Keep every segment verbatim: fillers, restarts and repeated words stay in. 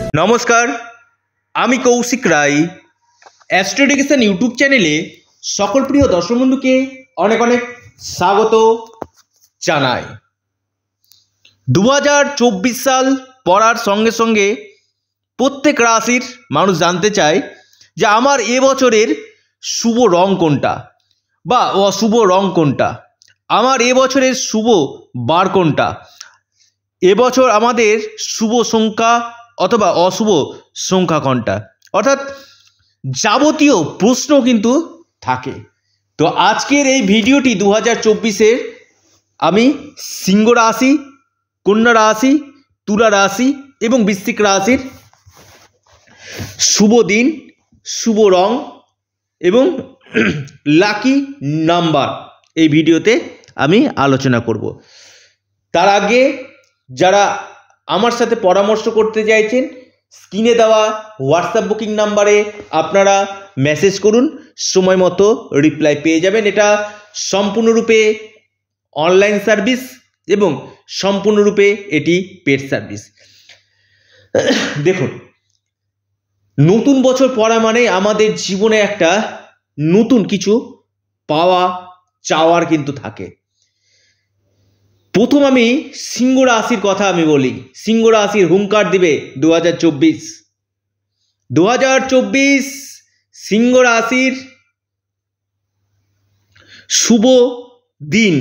নমস্কার, আমি Koushik Roy. Astro education YouTube চ্যানেলে সকল প্রিয় দর্শক বন্ধুকে অনেক অনেক স্বাগত জানাই। দু হাজার চব্বিশ সাল পড়ার সঙ্গে সঙ্গে প্রত্যেক রাশির মানুষ জানতে চায় যে আমার এবছরের শুভ রং কোনটা বা অশুভ রং কোনটা, আমার এবছরের শুভ বার কোনটা, এবছর আমাদের শুভ সংখ্যা অথবা অশুভ সংখ্যা কোনটা, অর্থাৎ যাবতীয় প্রশ্ন কিন্তু থাকে। তো আজকের এই ভিডিওটি দু হাজার চব্বিশের আমি সিংহ রাশি, কন্যা রাশি, তুলা রাশি এবং বৃশ্চিক রাশির শুভ দিন, শুভ রং এবং লাকি নাম্বার এই ভিডিওতে আমি আলোচনা করব। তার আগে যারা আমার সাথে পরামর্শ করতে চাইছেন, স্ক্রিনে দেওয়া হোয়াটসঅ্যাপ বুকিং নাম্বারে আপনারা মেসেজ করুন, সময় মতো রিপ্লাই পেয়ে যাবেন। এটা সম্পূর্ণরূপে অনলাইন সার্ভিস এবং সম্পূর্ণরূপে এটি পেড সার্ভিস। দেখুন, নতুন বছর পড়া মানে আমাদের জীবনে একটা নতুন কিছু পাওয়া চাওয়ার কিন্তু থাকে। প্রথম আমি সিংহ রাশির কথা আমি বলি। সিংহ রাশির হুঙ্কার দিবে দু হাজার চব্বিশ দু হাজার চব্বিশ সিংহ রাশির শুভ দিন।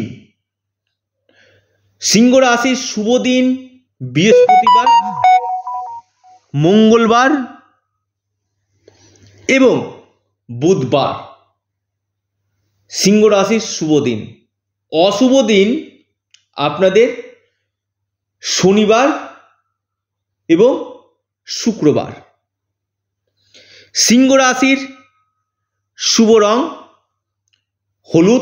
সিংহ রাশির শুভ দিন বৃহস্পতিবার, মঙ্গলবার এবং বুধবার সিংহ রাশির শুভ দিন। অশুভ দিন আপনাদের শনিবার এবং শুক্রবার। সিংহ রাশির শুভ রং হলুদ,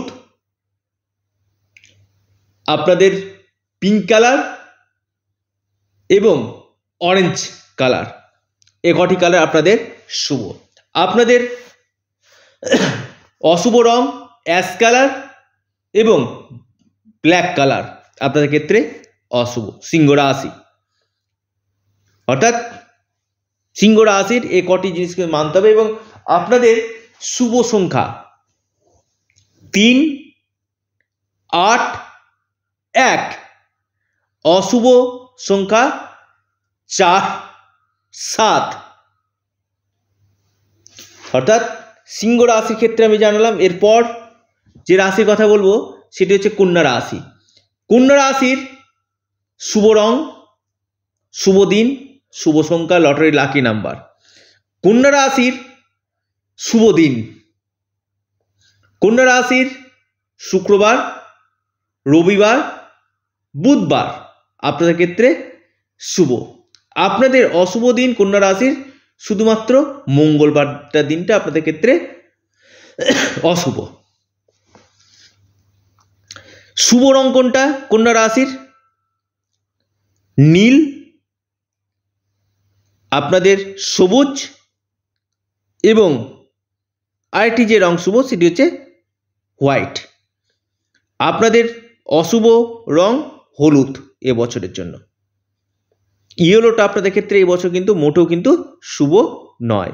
আপনাদের পিঙ্ক কালার এবং অরেঞ্জ কালার, এ কটি কালার আপনাদের শুভ। আপনাদের অশুভ রং অ্যাশ কালার এবং ব্ল্যাক কালার আপনাদের ক্ষেত্রে অশুভ। সিংহ রাশি অর্থাৎ সিংহ রাশির এ কটি জিনিসকে মানতে হবে। এবং আপনাদের শুভ সংখ্যা তিন, আট, এক। অশুভ সংখ্যা চার, সাত। অর্থাৎ সিংহ রাশির ক্ষেত্রে আমি জানালাম। এরপর যে রাশির কথা বলবো সেটি হচ্ছে কন্যা রাশি। কন্যা রাশির শুভ রং, শুভ দিন, শুভ সংখ্যা, লটারি লাকি নাম্বার। কন্যা রাশির শুভ দিন কন্যা রাশির শুক্রবার, রবিবার, বুধবার আপনাদের ক্ষেত্রে শুভ। আপনাদের অশুভ দিন কন্যা রাশির শুধুমাত্র মঙ্গলবারটা দিনটা আপনাদের ক্ষেত্রে অশুভ। শুভ রং কোনটা কন্যা রাশির? নীল, আপনাদের সবুজ এবং আরেকটি যে রং শুভ সেটি হচ্ছে হোয়াইট। আপনাদের অশুভ রং হলুদ এবছরের জন্য। ইয়েলোটা আপনাদের ক্ষেত্রে এবছর কিন্তু মোটেও কিন্তু শুভ নয়।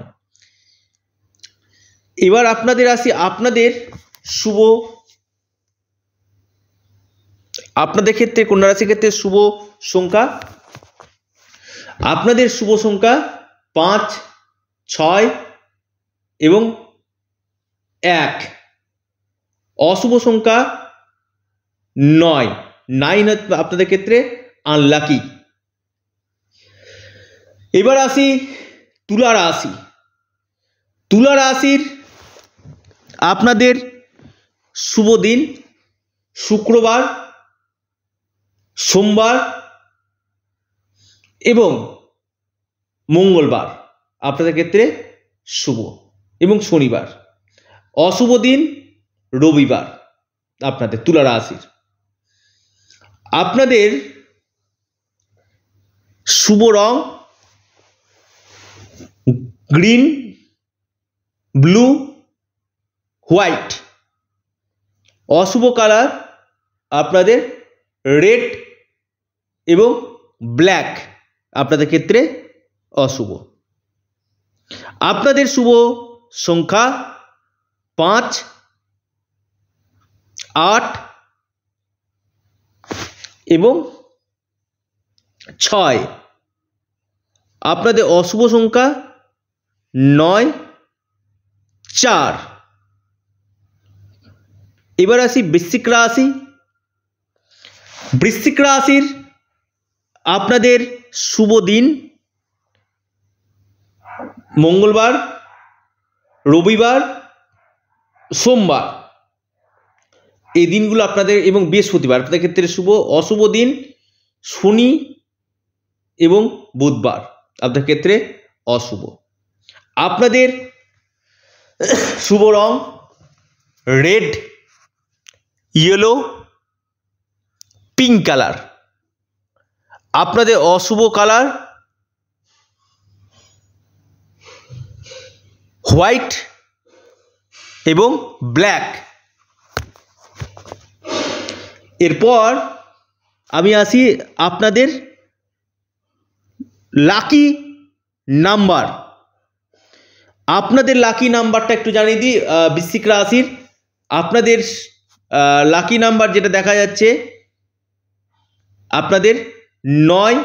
এবার আপনাদের আসি আপনাদের শুভ, আপনাদের ক্ষেত্রে কন্যা রাশির ক্ষেত্রে শুভ সংখ্যা। আপনাদের শুভ সংখ্যা পাঁচ, ছয় এবং এক। অশুভ সংখ্যা নয়, নাইন আপনাদের ক্ষেত্রে আনলাকি। এবার আসি তুলা রাশি। তুলা রাশির আপনাদের শুভ দিন শুক্রবার, সোমবার এবং মঙ্গলবার আপনাদের ক্ষেত্রে শুভ এবং শনিবার। অশুভ দিন রবিবার আপনাদের তুলা রাশির। আপনাদের শুভ রং গ্রিন, ব্লু, হোয়াইট। অশুভ কালার আপনাদের রেড এবং ব্ল্যাক আপনাদের ক্ষেত্রে অশুভ। আপনাদের শুভ সংখ্যা পাঁচ, আট এবং ছয়। আপনাদের অশুভ সংখ্যা নয়, চার। এবার আসি বৃশ্চিক রাশি। বৃশ্চিক রাশির আপনাদের শুভ দিন মঙ্গলবার, রবিবার, সোমবার। এই দিনগুলো আপনাদের এবং বৃহস্পতিবার আপনাদের ক্ষেত্রে শুভ। অশুভ দিন শনি এবং বুধবার আপনাদের ক্ষেত্রে অশুভ। আপনাদের শুভ রং রেড, ইয়েলো, পিঙ্ক কালার। আপনাদের অশুভ কালার হোয়াইট এবং ব্ল্যাক। এরপর আমি আসি আপনাদের লাকি নাম্বার। আপনাদের লাকি নাম্বারটা একটু জানিয়ে দিই। বৃশ্চিক রাশির আপনাদের লাকি নাম্বার যেটা দেখা যাচ্ছে আপনাদের নয়,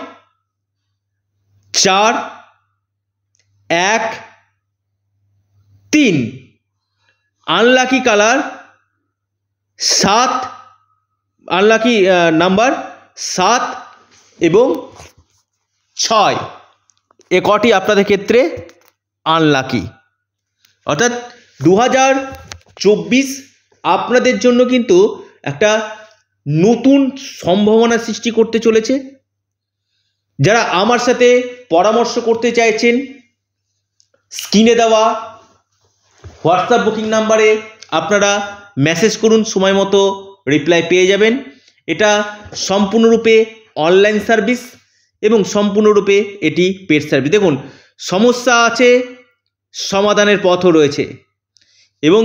চার, এক, তিন। আনলাকি কালার সাত, আনলাকি নাম্বার সাত এবং ছয়। এ কটি আপনাদের ক্ষেত্রে আনলাকি। অর্থাৎ দু হাজার চব্বিশ আপনাদের জন্য কিন্তু একটা নতুন সম্ভাবনা সৃষ্টি করতে চলেছে। যারা আমার সাথে পরামর্শ করতে চাইছেন স্ক্রিনে দেওয়া হোয়াটসঅ্যাপ বুকিং নাম্বারে আপনারা মেসেজ করুন, সময় মতো রিপ্লাই পেয়ে যাবেন। এটা সম্পূর্ণরূপে অনলাইন সার্ভিস এবং সম্পূর্ণরূপে এটি পেড সার্ভিস। দেখুন, সমস্যা আছে, সমাধানের পথও রয়েছে এবং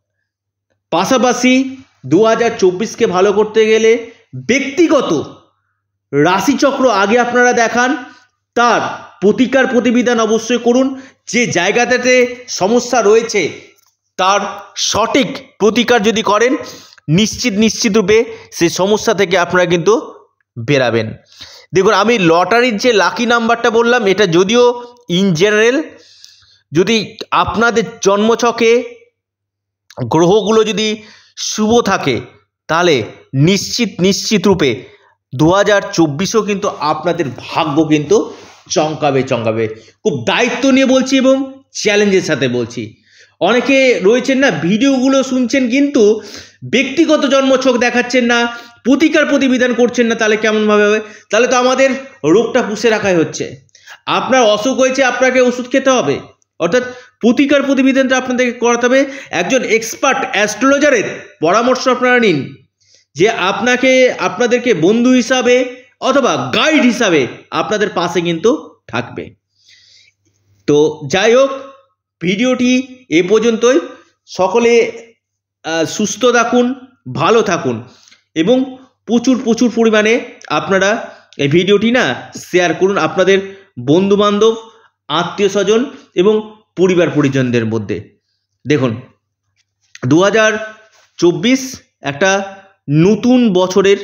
পাশাপাশি দু হাজার চব্বিশকে ভালো করতে গেলে ব্যক্তিগত রাশিচক্র আগে আপনারা দেখান, তার প্রতিকার প্রতিবিধান অবশ্যই করুন। যে জায়গাটাতে সমস্যা রয়েছে তার সঠিক প্রতিকার যদি করেন নিশ্চিত নিশ্চিত রূপে সেই সমস্যা থেকে আপনারা কিন্তু বেরাবেন। দেখুন, আমি লটারির যে লাকি নাম্বারটা বললাম এটা যদিও ইন জেনারেল, যদি আপনাদের জন্মছকে গ্রহগুলো যদি শুভ থাকে তাহলে নিশ্চিত নিশ্চিত রূপে দু হাজার চব্বিশেও কিন্তু আপনাদের ভাগ্য কিন্তু চমকাবে চমকাবে। খুব দায়িত্ব নিয়ে বলছি এবং চ্যালেঞ্জের সাথে বলছি। অনেকে রয়েছেন না, ভিডিওগুলো শুনছেন কিন্তু ব্যক্তিগত জন্মছক দেখাচ্ছেন না, প্রতিকার প্রতিবিধান করছেন না, তাহলে কেমনভাবে হবে? তাহলে তো আমাদের রোগটা পুষে রাখাই হচ্ছে। আপনার অসুখ হয়েছে, আপনাকে ওষুধ খেতে হবে। অর্থাৎ প্রতিকার প্রতিবিধানটা আপনাদেরকে করাতে হবে। একজন এক্সপার্ট অ্যাস্ট্রোলজারের পরামর্শ আপনারা নিন, যে আপনাকে আপনাদেরকে বন্ধু হিসাবে অথবা গাইড হিসাবে আপনাদের পাশে কিন্তু থাকবে। তো যাই হোক, ভিডিওটি এ পর্যন্তই। সকলে সুস্থ থাকুন, ভালো থাকুন এবং প্রচুর প্রচুর পরিমাণে আপনারা এই ভিডিওটি না শেয়ার করুন আপনাদের বন্ধুবান্ধব, আত্মীয় স্বজন এবং পরিবার পরিজনদের মধ্যে। দেখুন, দু হাজার চব্বিশ একটা নতুন বছরের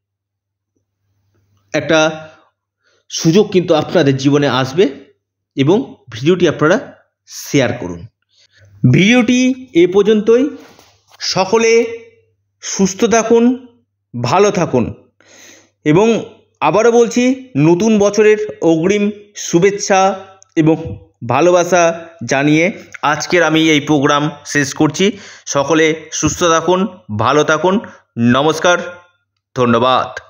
একটা সুযোগ কিন্তু আপনাদের জীবনে আসবে এবং ভিডিওটি আপনারা শেয়ার করুন। ভিডিওটি এ পর্যন্তই। সকলে সুস্থ থাকুন, ভালো থাকুন এবং আবারও বলছি, নতুন বছরের অগ্রিম শুভেচ্ছা এবং ভালোবাসা জানিয়ে আজকের আমি এই প্রোগ্রাম শেষ করছি। সকলে সুস্থ থাকুন, ভালো থাকুন। নমস্কার, ধন্যবাদ।